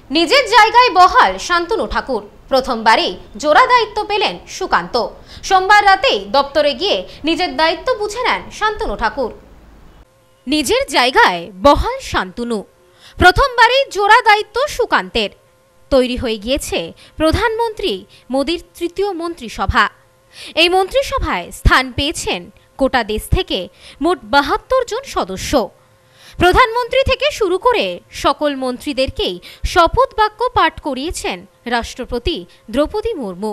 নিজের জায়গায় বহাল শান্তনু ঠাকুর। প্রথমবারই জোড়া দায়িত্ব পেলেন সুকান্ত। সোমবার রাতেই দপ্তরে গিয়ে নিজের দায়িত্ব বুঝে নেন শান্তনু ঠাকুর। নিজের জায়গায় বহাল শান্তনু। প্রথমবারই জোড়া দায়িত্ব সুকান্তের। তৈরি হয়ে গিয়েছে প্রধানমন্ত্রী মোদির তৃতীয় মন্ত্রিসভা। এই মন্ত্রিসভায় স্থান পেয়েছেন গোটা দেশ থেকে মোট ৭২ জন সদস্য। প্রধানমন্ত্রী থেকে শুরু করে সকল মন্ত্রীদেরকেই শপথ বাক্য পাঠ করিয়েছেন রাষ্ট্রপতি দ্রৌপদী মুর্মু।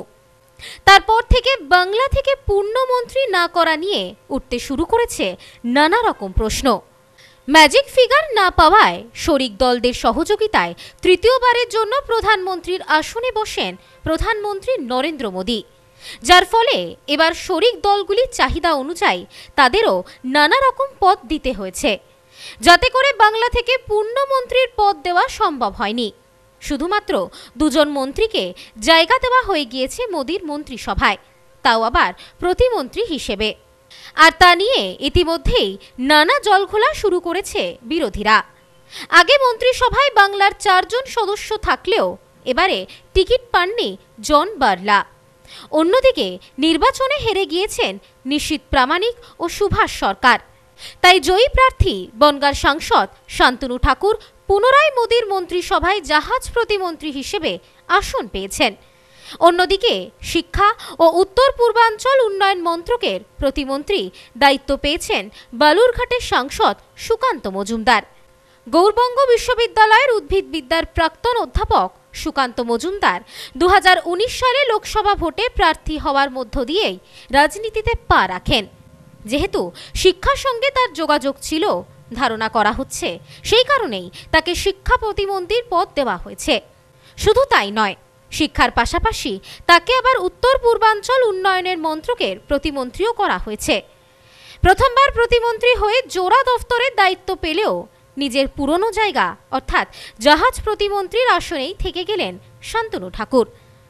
তারপর থেকে বাংলা থেকে পূর্ণমন্ত্রী না করা নিয়ে উঠতে শুরু করেছে নানা রকম প্রশ্ন। ম্যাজিক ফিগার না পাওয়ায় শরিক দলদের সহযোগিতায় তৃতীয়বারের জন্য প্রধানমন্ত্রীর আসনে বসেন প্রধানমন্ত্রী নরেন্দ্র মোদী, যার ফলে এবার শরিক দলগুলির চাহিদা অনুযায়ী তাদেরও নানা রকম পদ দিতে হয়েছে, যাতে করে বাংলা থেকে পূর্ণমন্ত্রীর পদ দেওয়া সম্ভব হয়নি। শুধুমাত্র ২ জন মন্ত্রীকে জায়গা দেওয়া হয়ে গিয়েছে মোদির মন্ত্রিসভায়, তাও আবার প্রতিমন্ত্রী হিসেবে। আর তা নিয়ে ইতিমধ্যেই নানা জলঘোলা শুরু করেছে বিরোধীরা। আগে মন্ত্রিসভায় বাংলার ৪ জন সদস্য থাকলেও এবারে টিকিট পাননি জন বার্লা। অন্যদিকে নির্বাচনে হেরে গিয়েছেন নিশীথ প্রামাণিক ও সুভাষ সরকার। তাই জয়ী প্রার্থী বনগাঁর সাংসদ শান্তনু ঠাকুর পুনরায় মোদির মন্ত্রিসভায় জাহাজ প্রতিমন্ত্রী হিসেবে আসন পেয়েছেন। অন্যদিকে শিক্ষা ও উত্তর পূর্বাঞ্চল উন্নয়ন মন্ত্রকের প্রতিমন্ত্রী দায়িত্ব পেয়েছেন বালুরঘাটের সাংসদ সুকান্ত মজুমদার। গৌড়বঙ্গ বিশ্ববিদ্যালয়ের উদ্ভিদবিদ্যার প্রাক্তন অধ্যাপক সুকান্ত মজুমদার ২০১৯ সালে লোকসভা ভোটে প্রার্থী হওয়ার মধ্য দিয়েই রাজনীতিতে পা রাখেন। যেহেতু শিক্ষার সঙ্গে তার যোগাযোগ ছিল, ধারণা করা হচ্ছে সেই কারণেই তাকে শিক্ষা প্রতিমন্ত্রীর পদ দেওয়া হয়েছে। শুধু তাই নয়, শিক্ষার পাশাপাশি তাকে আবার উত্তর পূর্বাঞ্চল উন্নয়নের মন্ত্রকের প্রতিমন্ত্রীও করা হয়েছে। প্রথমবার প্রতিমন্ত্রী হয়ে জোড়া দফতরের দায়িত্ব পেলেও নিজের পুরনো জায়গা অর্থাৎ জাহাজ প্রতিমন্ত্রীর আসনেই থেকে গেলেন শান্তনু ঠাকুর।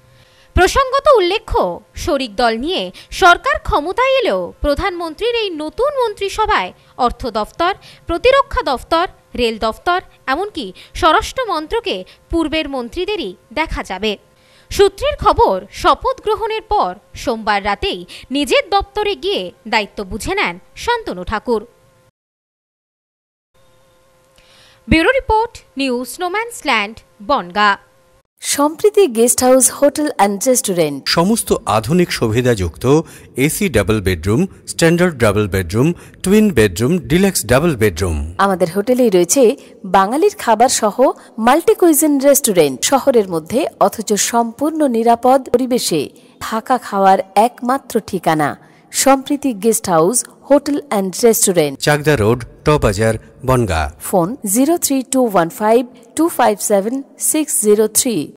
প্রসঙ্গত উল্লেখ্য, শরিক দল নিয়ে সরকার ক্ষমতায় এলেও প্রধানমন্ত্রীর এই নতুন মন্ত্রিসভায় অর্থ দফতর, প্রতিরক্ষা দফতর, রেল দফতর, এমনকি স্বরাষ্ট্র মন্ত্রকে পূর্বের মন্ত্রীদেরই দেখা যাবে। সূত্রের খবর, শপথ গ্রহণের পর সোমবার রাতেই নিজের দপ্তরে গিয়ে দায়িত্ব বুঝে নেন Shantanu Thakur. Bureau report, news স্নোম্যান্সল্যান্ড, Bongaon. Sampriti guest house hotel and restaurant. সমস্ত আধুনিক সুবিধাযুক্ত AC double bedroom, standard double bedroom, twin bedroom, deluxe double bedroom. আমাদের হোটেলেই রয়েছে বাঙালির খাবার সহ মাল্টি কুইজিন রেস্টুরেন্ট। শহরের মধ্যে অথচ সম্পূর্ণ নিরাপদ পরিবেশে থাকা খাওয়ার একমাত্র ঠিকানা Sampriti guest house hotel and restaurant, Chakdah road, টবাজার, বনগাঁ। ফোন 03215257603।